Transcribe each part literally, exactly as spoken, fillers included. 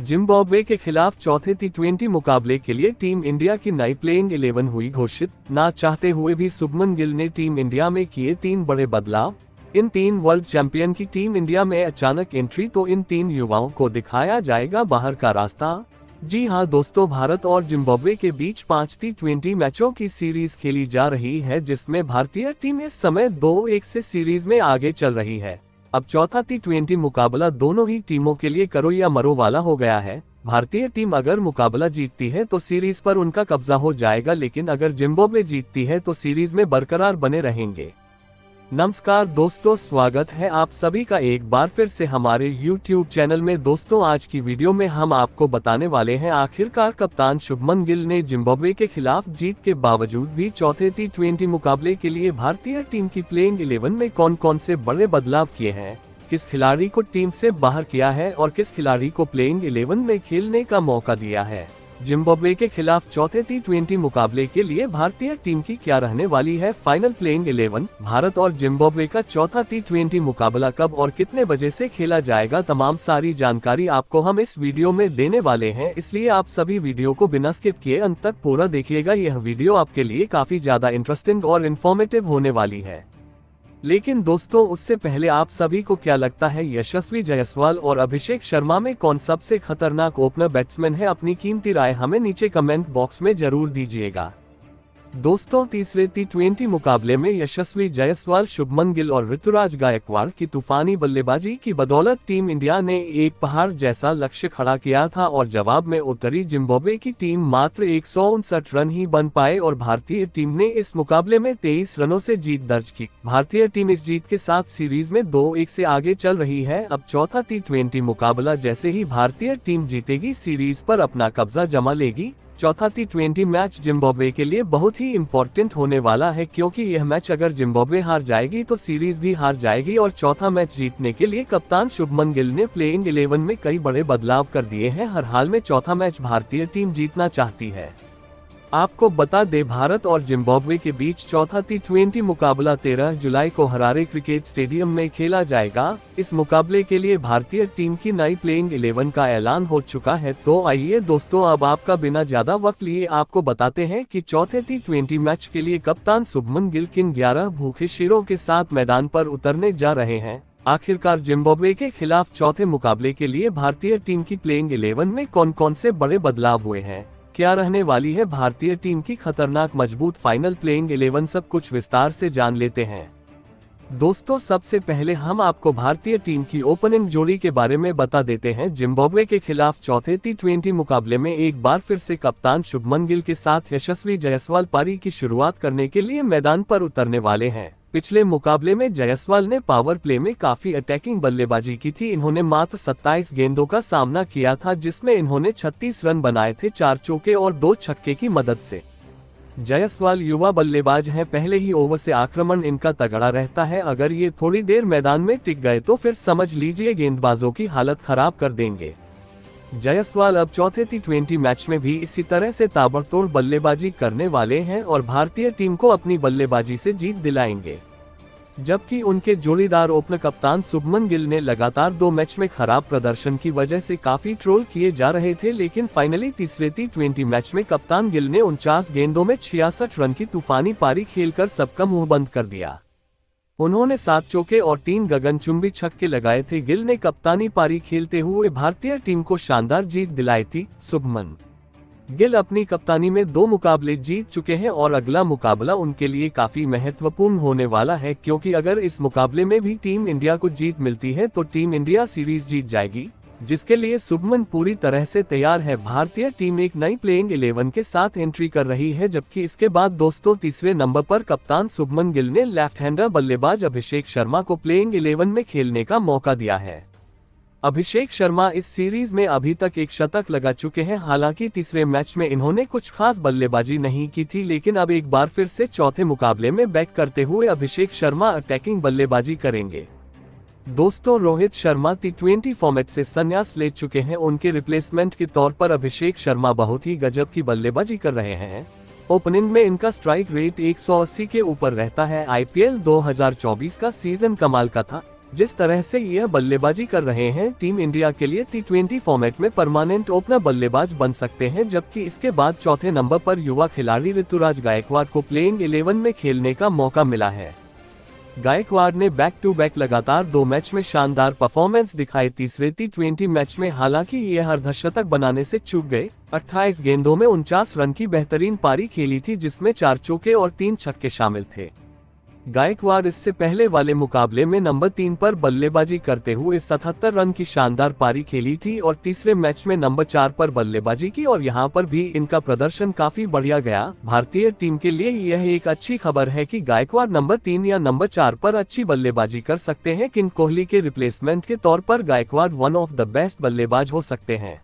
Zimbabwe के खिलाफ चौथे टी ट्वेंटी मुकाबले के लिए टीम इंडिया की नई प्लेइंग इलेवन हुई घोषित। ना चाहते हुए भी शुभमन गिल ने टीम इंडिया में किए तीन बड़े बदलाव। इन तीन वर्ल्ड चैंपियन की टीम इंडिया में अचानक एंट्री, तो इन तीन युवाओं को दिखाया जाएगा बाहर का रास्ता। जी हां दोस्तों, भारत और जिम्बाब्वे के बीच पांच टी ट्वेंटी मैचों की सीरीज खेली जा रही है, जिसमें भारतीय टीम इस समय दो एक से सीरीज में आगे चल रही है। अब चौथा टी ट्वेंटी मुकाबला दोनों ही टीमों के लिए करो या मरो वाला हो गया है। भारतीय टीम अगर मुकाबला जीतती है तो सीरीज पर उनका कब्जा हो जाएगा, लेकिन अगर जिम्बाब्वे जीतती है तो सीरीज में बरकरार बने रहेंगे। नमस्कार दोस्तों, स्वागत है आप सभी का एक बार फिर से हमारे यूट्यूब चैनल में। दोस्तों, आज की वीडियो में हम आपको बताने वाले हैं आखिरकार कप्तान शुभमन गिल ने जिम्बाब्वे के खिलाफ जीत के बावजूद भी चौथे टी ट्वेंटी मुकाबले के लिए भारतीय टीम की प्लेइंग इलेवन में कौन कौन से बड़े बदलाव किए हैं, किस खिलाड़ी को टीम से बाहर किया है और किस खिलाड़ी को प्लेइंग इलेवन में खेलने का मौका दिया है। जिम्बाब्वे के खिलाफ चौथे टी ट्वेंटी मुकाबले के लिए भारतीय टीम की क्या रहने वाली है फाइनल प्लेइंग इलेवन। भारत और जिम्बाब्वे का चौथा टी ट्वेंटी मुकाबला कब और कितने बजे से खेला जाएगा, तमाम सारी जानकारी आपको हम इस वीडियो में देने वाले हैं, इसलिए आप सभी वीडियो को बिना स्किप किए अंत तक पूरा देखिएगा। यह वीडियो आपके लिए काफी ज्यादा इंटरेस्टिंग और इन्फॉर्मेटिव होने वाली है। लेकिन दोस्तों, उससे पहले आप सभी को क्या लगता है यशस्वी जायसवाल और अभिषेक शर्मा में कौन सबसे खतरनाक ओपनर बैट्समैन है? अपनी कीमती राय हमें नीचे कमेंट बॉक्स में जरूर दीजिएगा। दोस्तों, तीसरे टी ट्वेंटी मुकाबले में यशस्वी जायसवाल, शुभमन गिल और ऋतुराज गायकवाड़ की तूफानी बल्लेबाजी की बदौलत टीम इंडिया ने एक पहाड़ जैसा लक्ष्य खड़ा किया था और जवाब में उतरी जिम्बाब्वे की टीम मात्र एक सौ उनसठ रन ही बन पाए और भारतीय टीम ने इस मुकाबले में तेईस रनों से जीत दर्ज की। भारतीय टीम इस जीत के साथ सीरीज में दो एक से आगे चल रही है। अब चौथा टी ट्वेंटी मुकाबला जैसे ही भारतीय टीम जीतेगी, सीरीज पर अपना कब्जा जमा लेगी। चौथा टी ट्वेंटी मैच जिम्बाब्वे के लिए बहुत ही इम्पोर्टेंट होने वाला है, क्योंकि यह मैच अगर जिम्बाब्वे हार जाएगी तो सीरीज भी हार जाएगी। और चौथा मैच जीतने के लिए कप्तान शुभमन गिल ने प्लेइंग इलेवन में कई बड़े बदलाव कर दिए हैं। हर हाल में चौथा मैच भारतीय टीम जीतना चाहती है। आपको बता दें, भारत और जिम्बाब्वे के बीच चौथा टी ट्वेंटी मुकाबला तेरह जुलाई को हरारे क्रिकेट स्टेडियम में खेला जाएगा। इस मुकाबले के लिए भारतीय टीम की नई प्लेइंग इलेवन का ऐलान हो चुका है। तो आइए दोस्तों, अब आपका बिना ज्यादा वक्त लिए आपको बताते हैं कि चौथे टी ट्वेंटी मैच के लिए कप्तान शुभमन गिल किन ग्यारह भूखे शेरों के साथ मैदान पर उतरने जा रहे हैं। आखिरकार जिम्बाब्वे के खिलाफ चौथे मुकाबले के लिए भारतीय टीम की प्लेइंग इलेवन में कौन कौन से बड़े बदलाव हुए हैं, क्या रहने वाली है भारतीय टीम की खतरनाक मजबूत फाइनल प्लेइंग इलेवन, सब कुछ विस्तार से जान लेते हैं। दोस्तों, सबसे पहले हम आपको भारतीय टीम की ओपनिंग जोड़ी के बारे में बता देते हैं। जिम्बाब्वे के खिलाफ चौथे टी ट्वेंटी मुकाबले में एक बार फिर से कप्तान शुभमन गिल के साथ यशस्वी जायसवाल पारी की शुरुआत करने के लिए मैदान पर उतरने वाले हैं। पिछले मुकाबले में जायसवाल ने पावर प्ले में काफी अटैकिंग बल्लेबाजी की थी। इन्होंने मात्र सत्ताईस गेंदों का सामना किया था, जिसमें इन्होंने छत्तीस रन बनाए थे, चार चौके और दो छक्के की मदद से। जायसवाल युवा बल्लेबाज हैं, पहले ही ओवर से आक्रमण इनका तगड़ा रहता है। अगर ये थोड़ी देर मैदान में टिक गए तो फिर समझ लीजिए गेंदबाजों की हालत खराब कर देंगे। जायसवाल अब चौथे टी ट्वेंटी मैच में भी इसी तरह से ताबड़तोड़ बल्लेबाजी करने वाले हैं और भारतीय टीम को अपनी बल्लेबाजी से जीत दिलाएंगे। जबकि उनके जोड़ीदार ओपनर कप्तान शुभमन गिल ने लगातार दो मैच में खराब प्रदर्शन की वजह से काफी ट्रोल किए जा रहे थे, लेकिन फाइनली तीसरे टी ट्वेंटी मैच में कप्तान गिल ने उनचास गेंदों में छियासठ रन की तूफानी पारी खेलकर सबका मुंह बंद कर दिया। उन्होंने सात चौके और तीन गगनचुंबी छक्के लगाए थे। गिल ने कप्तानी पारी खेलते हुए भारतीय टीम को शानदार जीत दिलाई थी। शुभमन गिल अपनी कप्तानी में दो मुकाबले जीत चुके हैं और अगला मुकाबला उनके लिए काफी महत्वपूर्ण होने वाला है, क्योंकि अगर इस मुकाबले में भी टीम इंडिया को जीत मिलती है तो टीम इंडिया सीरीज जीत जाएगी, जिसके लिए शुभमन पूरी तरह से तैयार है। भारतीय टीम एक नई प्लेइंग इलेवन के साथ एंट्री कर रही है, जबकि इसके बाद दोस्तों तीसरे नंबर पर कप्तान शुभमन गिल ने लेफ्ट हैंडर बल्लेबाज अभिषेक शर्मा को प्लेइंग इलेवन में खेलने का मौका दिया है। अभिषेक शर्मा इस सीरीज में अभी तक एक शतक लगा चुके हैं। हालांकि तीसरे मैच में इन्होंने कुछ खास बल्लेबाजी नहीं की थी, लेकिन अब एक बार फिर से चौथे मुकाबले में बैक करते हुए अभिषेक शर्मा अटैकिंग बल्लेबाजी करेंगे। दोस्तों, Rohit Sharma T twenty format से संन्यास ले चुके हैं। उनके रिप्लेसमेंट के तौर पर अभिषेक शर्मा बहुत ही गजब की बल्लेबाजी कर रहे हैं। ओपनिंग में इनका स्ट्राइक रेट एक सौ अस्सी के ऊपर रहता है। आईपीएल दो हज़ार चौबीस का सीजन कमाल का था। जिस तरह से यह बल्लेबाजी कर रहे हैं, टीम इंडिया के लिए टी ट्वेंटी फॉर्मेट में परमानेंट ओपनर बल्लेबाज बन सकते हैं। जबकि इसके बाद चौथे नंबर पर युवा खिलाड़ी ऋतुराज गायकवाड़ को प्लेइंग इलेवन में खेलने का मौका मिला है। गायकवाड़ ने बैक टू बैक लगातार दो मैच में शानदार परफॉर्मेंस दिखाई। तीसरे टी ट्वेंटी मैच में हालांकि यह अर्धशतक बनाने से चूक गए। अट्ठाईस गेंदों में उनचास रन की बेहतरीन पारी खेली थी, जिसमें चार चौके और तीन छक्के शामिल थे। गायकवाड़ इससे पहले वाले मुकाबले में नंबर तीन पर बल्लेबाजी करते हुए सतहत्तर रन की शानदार पारी खेली थी और तीसरे मैच में नंबर चार पर बल्लेबाजी की और यहां पर भी इनका प्रदर्शन काफी बढ़िया गया। भारतीय टीम के लिए यह एक अच्छी खबर है कि गायकवाड़ नंबर तीन या नंबर चार पर अच्छी बल्लेबाजी कर सकते हैं। किंग कोहली के रिप्लेसमेंट के तौर पर Gaikwad one of the best बल्लेबाज हो सकते हैं।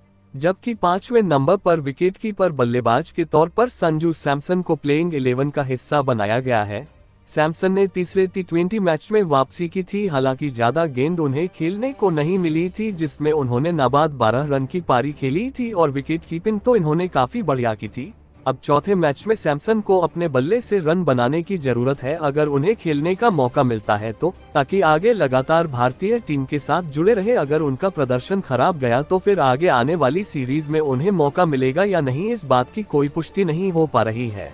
जबकि पांचवें नंबर पर विकेटकीपर बल्लेबाज के तौर पर संजू सैमसन को प्लेइंग इलेवन का हिस्सा बनाया गया है। सैमसन ने तीसरे टी ट्वेंटी मैच में वापसी की थी। हालांकि ज्यादा गेंद उन्हें खेलने को नहीं मिली थी, जिसमें उन्होंने नाबाद बारह रन की पारी खेली थी और विकेट कीपिंग तो इन्होंने काफी बढ़िया की थी। अब चौथे मैच में सैमसन को अपने बल्ले से रन बनाने की जरूरत है अगर उन्हें खेलने का मौका मिलता है तो, ताकि आगे लगातार भारतीय टीम के साथ जुड़े रहे। अगर उनका प्रदर्शन खराब गया तो फिर आगे आने वाली सीरीज में उन्हें मौका मिलेगा या नहीं, इस बात की कोई पुष्टि नहीं हो पा रही है।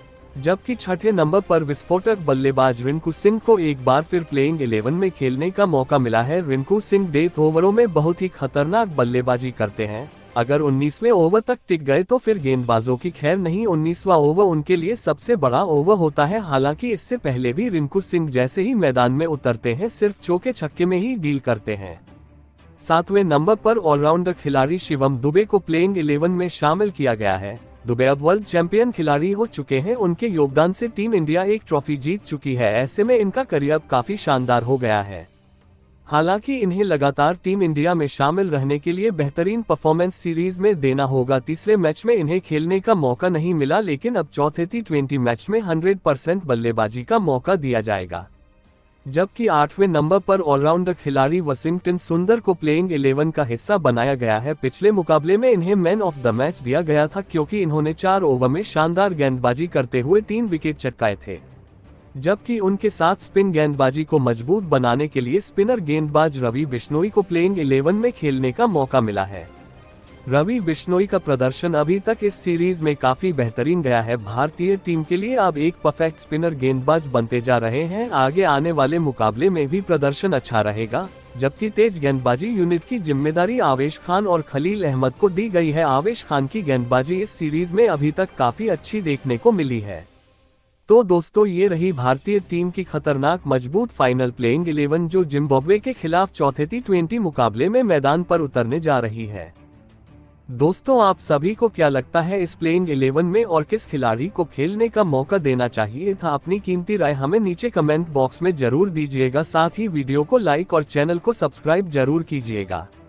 जबकि छठे नंबर पर विस्फोटक बल्लेबाज रिंकू सिंह को एक बार फिर प्लेइंग इलेवन में खेलने का मौका मिला है। रिंकू सिंह डेथ ओवरों में बहुत ही खतरनाक बल्लेबाजी करते हैं। अगर उन्नीसवें ओवर तक टिक गए तो फिर गेंदबाजों की खैर नहीं। उन्नीसवां ओवर उनके लिए सबसे बड़ा ओवर होता है। हालांकि इससे पहले भी रिंकू सिंह जैसे ही मैदान में उतरते हैं, सिर्फ चौके छक्के में ही डील करते हैं। सातवें नंबर पर ऑलराउंडर खिलाड़ी शिवम दुबे को प्लेइंग इलेवन में शामिल किया गया है। दुबे अब वर्ल्ड चैंपियन खिलाड़ी हो चुके हैं। उनके योगदान से टीम इंडिया एक ट्रॉफी जीत चुकी है। ऐसे में इनका करियर काफी शानदार हो गया है। हालांकि इन्हें लगातार टीम इंडिया में शामिल रहने के लिए बेहतरीन परफॉर्मेंस सीरीज में देना होगा। तीसरे मैच में इन्हें खेलने का मौका नहीं मिला, लेकिन अब चौथे टी ट्वेंटी मैच में सौ परसेंट बल्लेबाजी का मौका दिया जाएगा। जबकि आठवें नंबर पर ऑलराउंडर खिलाड़ी वॉशिंगटन सुंदर को प्लेइंग इलेवन का हिस्सा बनाया गया है। पिछले मुकाबले में इन्हें मैन ऑफ द मैच दिया गया था, क्योंकि इन्होंने चार ओवर में शानदार गेंदबाजी करते हुए तीन विकेट चटकाए थे। जबकि उनके साथ स्पिन गेंदबाजी को मजबूत बनाने के लिए स्पिनर गेंदबाज रवि बिश्नोई को प्लेइंग इलेवन में खेलने का मौका मिला है। रवि बिश्नोई का प्रदर्शन अभी तक इस सीरीज में काफी बेहतरीन गया है। भारतीय टीम के लिए अब एक परफेक्ट स्पिनर गेंदबाज बनते जा रहे हैं। आगे आने वाले मुकाबले में भी प्रदर्शन अच्छा रहेगा। जबकि तेज गेंदबाजी यूनिट की जिम्मेदारी आवेश खान और खलील अहमद को दी गई है। आवेश खान की गेंदबाजी इस सीरीज में अभी तक काफी अच्छी देखने को मिली है। तो दोस्तों, ये रही भारतीय टीम की खतरनाक मजबूत फाइनल प्लेइंग इलेवन, जो जिम्बाब्वे के खिलाफ चौथे टी ट्वेंटी मुकाबले में मैदान पर उतरने जा रही है। दोस्तों, आप सभी को क्या लगता है इस प्लेइंग इलेवन में और किस खिलाड़ी को खेलने का मौका देना चाहिए था? अपनी कीमती राय हमें नीचे कमेंट बॉक्स में जरूर दीजिएगा। साथ ही वीडियो को लाइक और चैनल को सब्सक्राइब जरूर कीजिएगा।